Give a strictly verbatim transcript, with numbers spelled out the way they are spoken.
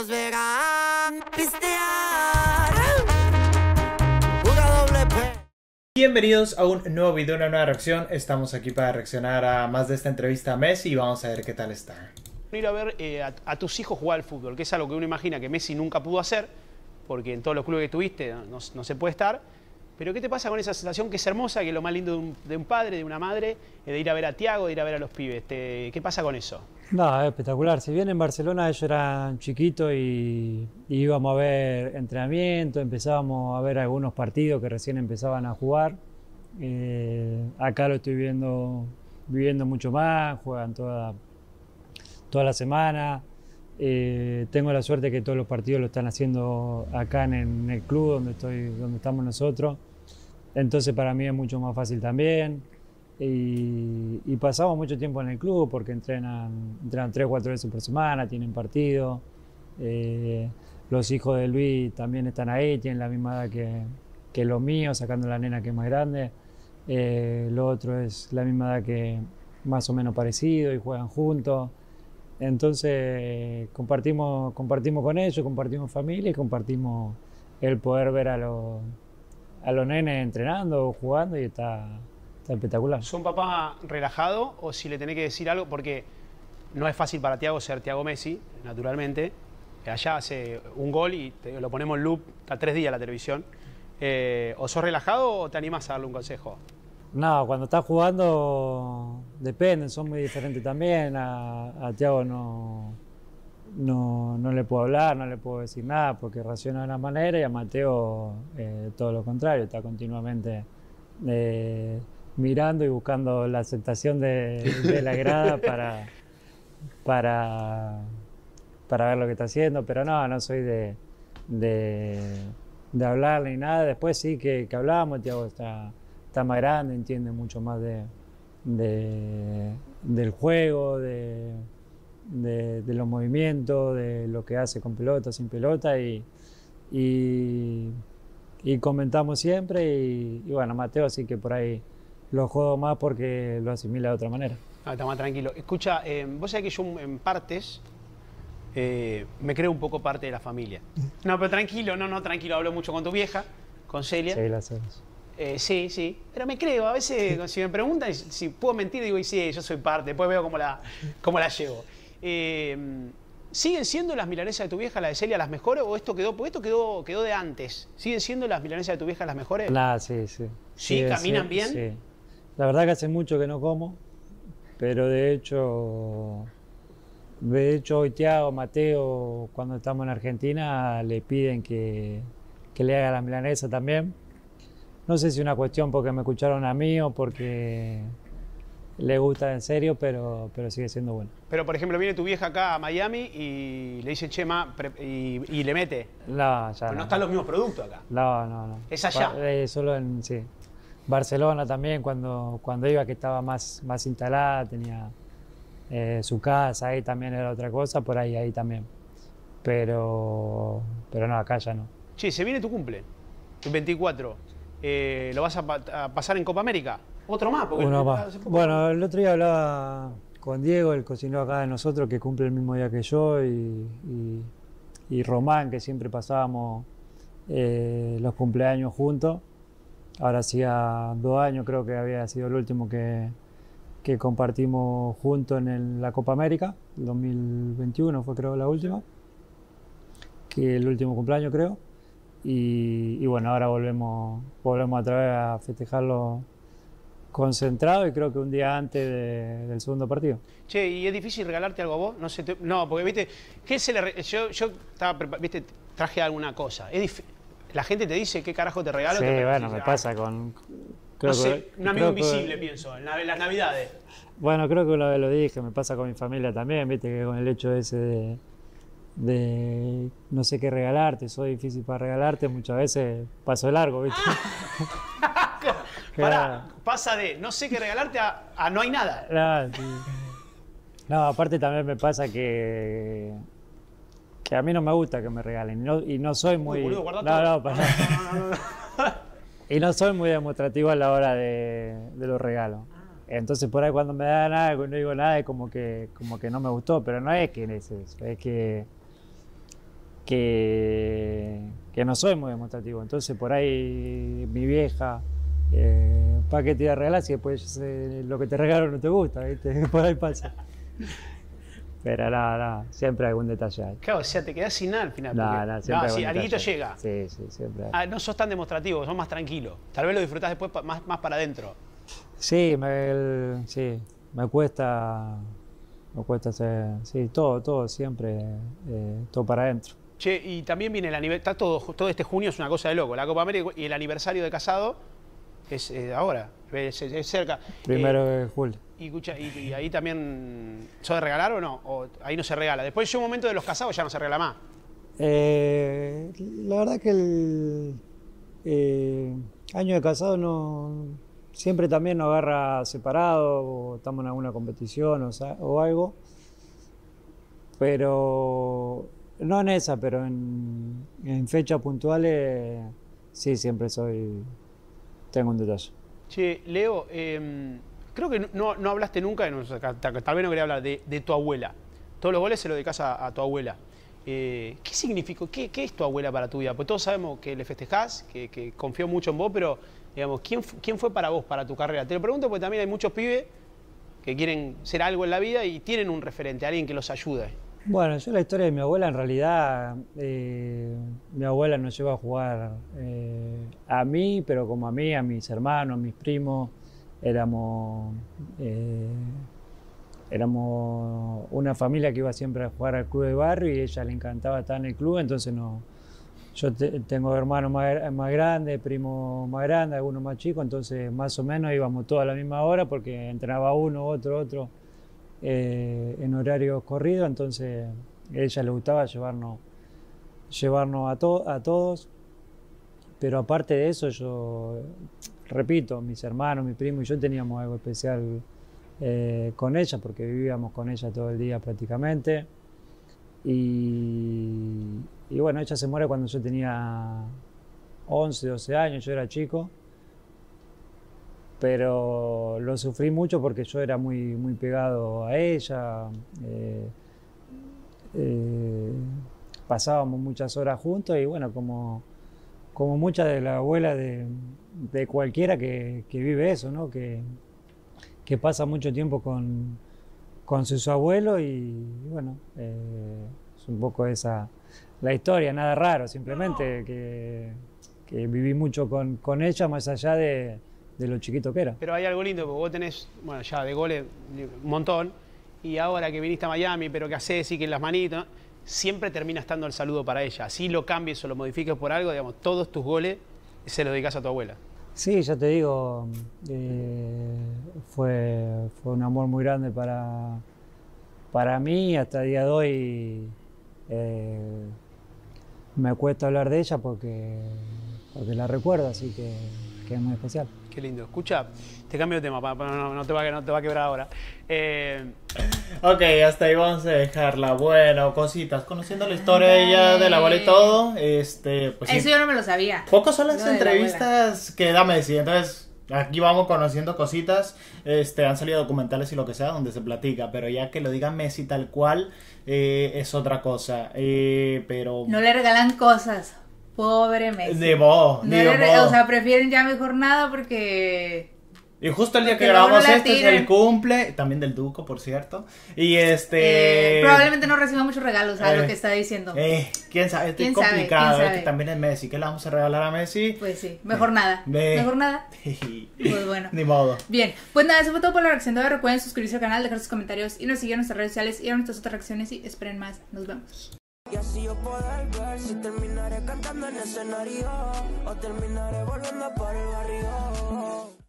nos verán pistear. Una doble P. Bienvenidos a un nuevo video, una nueva reacción. Estamos aquí para reaccionar a más de esta entrevista a Messi y vamos a ver qué tal está. Ir a ver eh, a, a tus hijos jugar al fútbol, que es algo que uno imagina que Messi nunca pudo hacer, porque en todos los clubes que tuviste no, no se puede estar. Pero ¿qué te pasa con esa sensación que es hermosa, que es lo más lindo de un, de un padre, de una madre, eh, de ir a ver a Thiago, de ir a ver a los pibes? Te, ¿Qué pasa con eso? No, es espectacular. Si bien en Barcelona ellos eran chiquitos y, y íbamos a ver entrenamiento, empezábamos a ver algunos partidos que recién empezaban a jugar, eh, acá lo estoy viendo, viviendo mucho más, juegan toda, toda la semana. Eh, tengo la suerte que todos los partidos lo están haciendo acá en, en el club donde, estoy, donde estamos nosotros. Entonces para mí es mucho más fácil también. Y, y pasamos mucho tiempo en el club porque entrenan, entrenan tres o cuatro veces por semana, tienen partido. Eh, los hijos de Luis también están ahí, tienen la misma edad que, que los míos, sacando la nena que es más grande. Eh, lo otro es la misma edad que más o menos parecido y juegan juntos. Entonces compartimos, compartimos con ellos, compartimos familia y compartimos el poder ver a los, a los nenes entrenando o jugando y está, está espectacular. ¿Son papá relajado o si le tenés que decir algo? Porque no es fácil para Thiago ser Thiago Messi, naturalmente. Allá hace un gol y te, lo ponemos en loop, está tres días en la televisión. Eh, ¿O sos relajado o te animás a darle un consejo? No, cuando está jugando depende, son muy diferentes también. A, a Thiago no, no, no le puedo hablar, no le puedo decir nada porque reacciona de una manera y a Mateo eh, todo lo contrario, está continuamente eh, mirando y buscando la aceptación de, de la grada para, para, para ver lo que está haciendo, pero no, no soy de, de, de hablar ni nada. Después sí que, que hablamos, Thiago está... está más grande, entiende mucho más de, de, del juego, de, de, de los movimientos, de lo que hace con pelota, sin pelota y, y, y comentamos siempre y, y bueno, Mateo sí que por ahí lo juego más porque lo asimila de otra manera. Ah, está más tranquilo. Escucha, eh, vos sabés que yo en partes eh, me creo un poco parte de la familia. No, pero tranquilo, no, no, tranquilo, hablo mucho con tu vieja, con Celia. Sí, lo hacemos. Eh, sí, sí, pero me creo, a veces si me preguntan si puedo mentir, digo, y sí, yo soy parte, después veo cómo la, cómo la llevo. Eh, ¿Siguen siendo las milanesas de tu vieja, la de Celia, las mejores o esto quedó, porque esto quedó, quedó de antes? ¿Siguen siendo las milanesas de tu vieja las mejores? Nah, sí, sí. ¿Sí? Sí, ¿Caminan sí, bien? Sí. La verdad que hace mucho que no como, pero de hecho, de hecho hoy Thiago, Mateo, cuando estamos en Argentina, le piden que, que le haga la milanesa también. No sé si es una cuestión porque me escucharon a mí o porque le gusta en serio, pero, pero sigue siendo bueno. Pero, por ejemplo, viene tu vieja acá a Miami y le dice, che, ma, y, y le mete. No, ya Pero no. no están los mismos productos acá. No, no, no. Es allá. Eh, solo en, sí. Barcelona también, cuando, cuando iba que estaba más, más instalada, tenía eh, su casa, ahí también era otra cosa, por ahí, ahí también. Pero, pero no, acá ya no. Che, se viene tu cumple, el veinticuatro. Eh, ¿Lo vas a, pa a pasar en Copa América? ¿Otro más? Porque Uno más. Bueno, el otro día hablaba con Diego, el cocinero acá de nosotros, que cumple el mismo día que yo, y, y, y Román, que siempre pasábamos eh, los cumpleaños juntos. Ahora hacía dos años, creo que había sido el último que, que compartimos juntos en el, la Copa América, el dos mil veintiuno fue creo la última, que el último cumpleaños creo. Y, y bueno, ahora volvemos, volvemos otra vez a festejarlo concentrado y creo que un día antes de, del segundo partido. Che, ¿y es difícil regalarte algo a vos? No, se te, no porque viste, ¿qué se le, yo, yo estaba, viste, traje alguna cosa. Es la gente te dice qué carajo te regalo. Sí, te bueno, dice, me ah, pasa con... Creo no sé, que, un amigo creo invisible, que, pienso, en, la, en las navidades. Bueno, creo que una vez lo dije, me pasa con mi familia también, viste, que con el hecho ese de... de no sé qué regalarte, soy difícil para regalarte, muchas veces paso de largo, ¿viste? Pará, pasa de no sé qué regalarte a, a no hay nada. No, sí. No, aparte también me pasa que que a mí no me gusta que me regalen y no, y no soy muy... Uy, boludo, guarda no, todo. no, para... no, no, no, no. Y no soy muy demostrativo a la hora de, de los regalos. Entonces por ahí cuando me dan algo y no digo nada es como que, como que no me gustó, pero no es que es eso, es que que, que no soy muy demostrativo. Entonces por ahí mi vieja, eh, ¿para qué te voy a regalar si después eh, lo que te regalo no te gusta? ¿Viste? Por ahí pasa. Pero nada, nada, siempre hay algún detalle ahí. Claro, o sea, te quedás sin nada al final. No, porque- no, siempre no, hay sí, algún alguito detalle. llega. Sí, sí, siempre hay. Ah, no sos tan demostrativo, sos más tranquilo. Tal vez lo disfrutás después pa- más, más para adentro. Sí, me, el- sí, me cuesta, me cuesta hacer, sí, todo, todo, siempre, eh, todo para adentro. Che, y también viene el aniversario, todo, todo este junio es una cosa de loco. La Copa América y el aniversario de casado es eh, ahora, es, es- es cerca. Primero Eh, de julio. y, escucha, y, y ahí también, ¿sos de regalar o no? O ahí no se regala. Después llega un momento de los casados ya no se regala más. Eh, la verdad que el eh, año de casado no, siempre también nos agarra separado o estamos en alguna competición o, sa- o algo, pero no en esa, pero en, en fechas puntuales sí, siempre soy, tengo un detalle. Che, Leo, eh, creo que no, no hablaste nunca, no sé, tal tal vez no quería hablar, de, de tu abuela. Todos los goles se los dedicas a, a tu abuela. Eh, ¿Qué significó, qué, qué es tu abuela para tu vida? Pues todos sabemos que le festejás, que, que confió mucho en vos, pero digamos, ¿quién, fu- ¿quién fue para vos, para tu carrera? Te lo pregunto porque también hay muchos pibes que quieren ser algo en la vida y tienen un referente, alguien que los ayude. Bueno, yo la historia de mi abuela, en realidad, eh, mi abuela nos llevó a jugar eh, a mí, pero como a mí, a mis hermanos, a mis primos, éramos, eh, éramos una familia que iba siempre a jugar al club de barrio y a ella le encantaba estar en el club, entonces no, yo te- tengo hermanos más, más grandes, primos más grandes, algunos más chicos, entonces más o menos íbamos todos a la misma hora porque entrenaba uno, otro, otro. Eh, en horarios corridos, entonces a ella le gustaba llevarnos, llevarnos a, to- a todos, pero aparte de eso yo, repito, mis hermanos, mi primo y yo teníamos algo especial eh, con ella, porque vivíamos con ella todo el día prácticamente, y, y bueno, ella se muere cuando yo tenía once, doce años, yo era chico, pero lo sufrí mucho porque yo era muy, muy pegado a ella, eh, eh, pasábamos muchas horas juntos y bueno, como, como muchas de las abuelas de, de cualquiera que, que vive eso, ¿no? Que, que pasa mucho tiempo con, con sus abuelos y bueno, eh, es un poco esa la historia, nada raro, simplemente que, que viví mucho con, con ella más allá de de lo chiquito que era. Pero hay algo lindo, porque vos tenés, bueno, ya de goles un montón, y ahora que viniste a Miami, pero que haces y que las manitos, siempre termina estando el saludo para ella. Así lo cambies o lo modifiques por algo, digamos, todos tus goles se los dedicas a tu abuela. Sí, ya te digo, eh, fue, fue un amor muy grande para, para mí, hasta el día de hoy eh, me cuesta hablar de ella porque, porque la recuerdo, así que, que es muy especial. Qué lindo. Escucha, te cambio de tema, pa- pa- no, no te va, a- no te va a quebrar ahora. Eh, Ok, hasta ahí vamos a dejarla. Bueno, cositas, conociendo la historia de ella, de la abuela y todo, este, pues sí. Eso yo no me lo sabía. Pocas son las Lo de la entrevistas que da Messi, entonces aquí vamos conociendo cositas, este, han salido documentales y lo que sea donde se platica, pero ya que lo diga Messi tal cual, eh, es otra cosa, eh, pero... No le regalan cosas. Pobre Messi. De vos, No de le re- vos. O sea, prefieren ya mejor nada porque... Y justo el día que Porque luego grabamos no la este es tiren. el cumple, también del Duco, por cierto, y este... eh, probablemente no reciba muchos regalos, a lo eh, que está diciendo. Eh, quién sabe, es ¿Quién sabe? complicado, ¿Quién es que sabe? también es Messi, ¿qué le vamos a regalar a Messi? Pues sí, mejor nada. Ve. Mejor nada. Pues bueno. Ni modo. Bien, pues nada, eso fue todo por la reacción de hoy. Recuerden suscribirse al canal, dejar sus comentarios y nos siguen en nuestras redes sociales y a nuestras otras reacciones y esperen más. Nos vemos. Y así yo poder ver si terminaré cantando en escenario o terminaré volviendo por el barrio.